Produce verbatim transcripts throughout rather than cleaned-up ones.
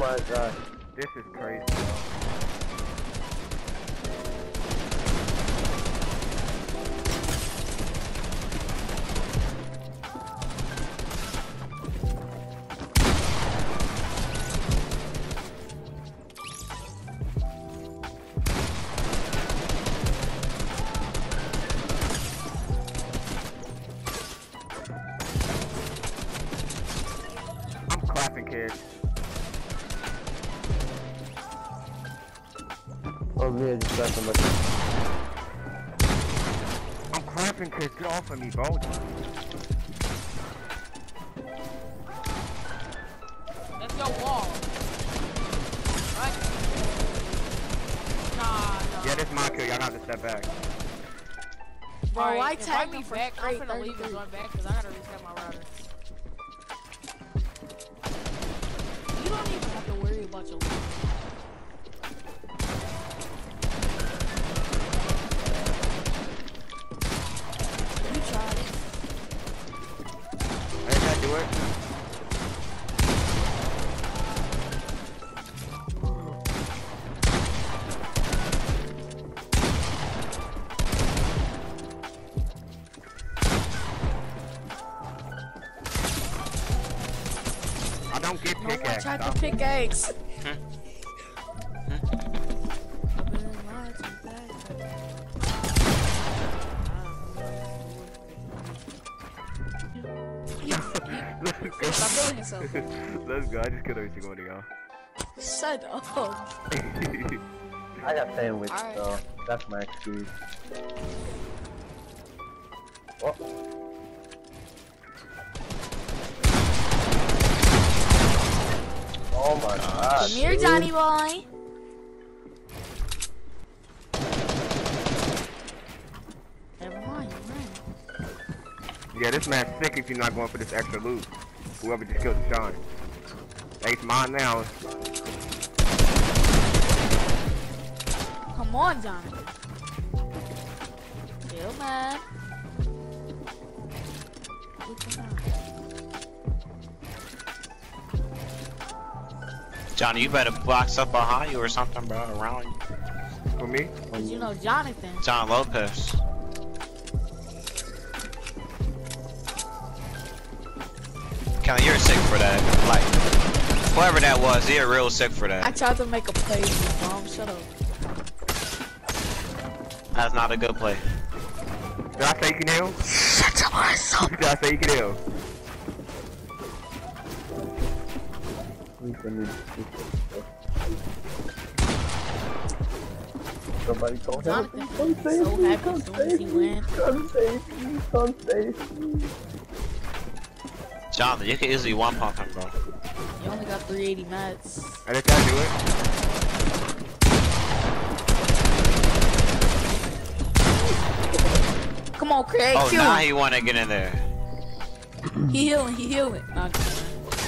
my god. This is crazy, bro. I'm clapping, kids. Oh man, just got somebody. I'm clapping, kids. Get off of me, bro. Let's go wall. Right? Nah, nah. Yeah, this is my kill. Y'all got to step back. Bro, Right, I if tag I me go back. I'm straight finna leave and thirty-three. run back because I gotta reset my router. You don't even have to worry about your loot. You tried it. I did not do it. I don't get No one pickaxe. tried to stop. pickaxe. Stop killing yourself. Let's go. I just killed every single one of y'all. Shut up. I got sandwich, Alright. so that's my excuse. Oh. Oh my god. Come here, dude. Johnny boy. Never mind, never mind. Yeah, this man's sick if you're not going for this extra loot. Whoever just killed Sean. Hey, it's mine now. Come on, Johnny. Chill, man. Look at that. Johnny, you better box up behind you or something, bro, around you. For me? Cause you know Jonathan. John Lopez. Kelly, you're sick for that. Like, whoever that was, you're real sick for I that. tried to make a play, mom. Shut up. That's not a good play. Did I say you can heal? Shut your ass up. Did I say you can heal? Somebody call help. Jonathan Come is save so me, happy come as soon as he save me, wins. come save me, come save me. Jonathan, you can easily one pump him, bro. You only got three eighty mats. I did that do it? Come on, Craig. Oh, kill now him. he wanna get in there. He healing, he healing. Nah, I'm just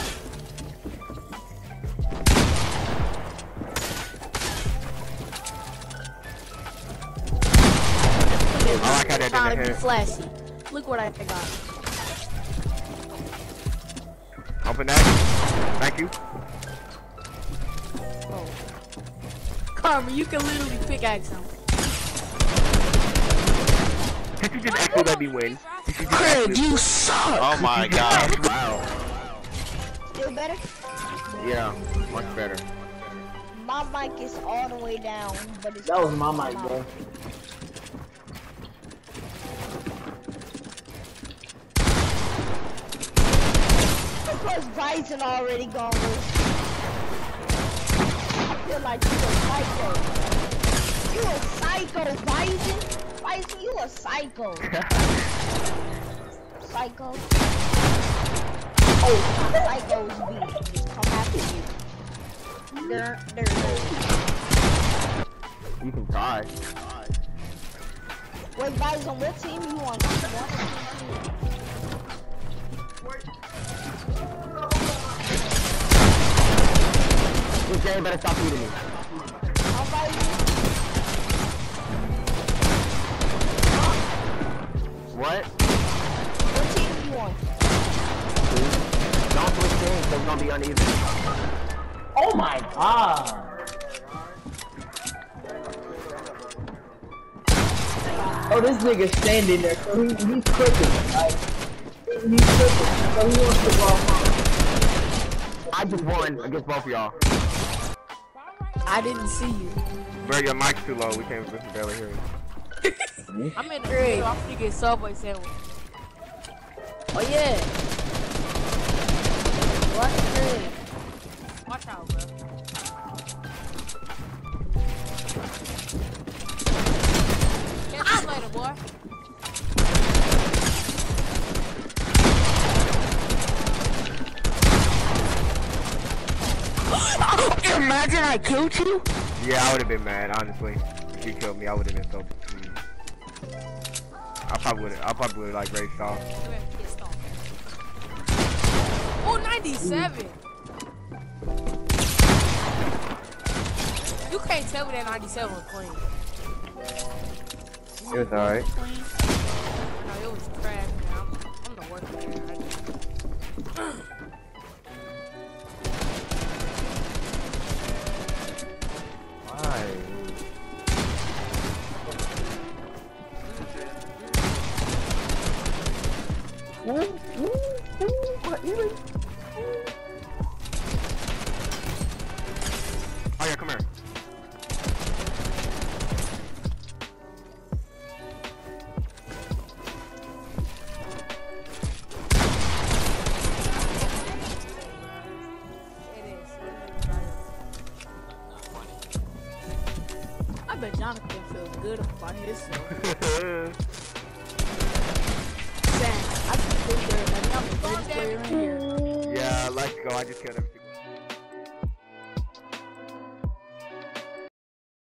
I like how that trying to did be that. flashy. Look what I got. Open that. Thank you. Oh. Karma, you can literally pickaxe him. Did you just actually let me win? Did you just Craig, actually- you suck. Oh my god. Wow. Still better? Yeah, much better. My mic is all the way down, but it's That was my mic, bro. Because Bison already gone. I feel like you a psycho. You a psycho, Bison. Bison, you a psycho. Psycho. Oh, psychos be just come after you. They're, they're, they're. You can try. Wait, Bison, what team you on? This game better stop eating me. How Bison? What? What team you on? Don't switch teams, so it's gonna be uneven. Oh my god. Oh, this nigga standing there, so he, he's cooking. Like, he's cooking, so he wants to go home. I just won against both of y'all. I didn't see you. Bro, your mic's too low. We can't we can barely hear you. I'm in the crib. I'm finna get Subway sandwich. Oh yeah. Watch the crib. Watch out, bro. Catch you later, boy. Imagine I killed you. Yeah, I would have been mad, honestly. If you killed me, I would have been so. Mm. I probably would. I probably would like raged off. Oh, ninety-seven. You can't tell me that ninety-seven was clean. It was alright. No, it was trash, man. I'm, I'm the worst player. Why? Ooh, ooh, ooh, what even? Oh yeah, come here. I bet Jonathan feels good about himself. Sam, I just think they're like, I'm the greatest player in here. Yeah, let's go. I just killed him.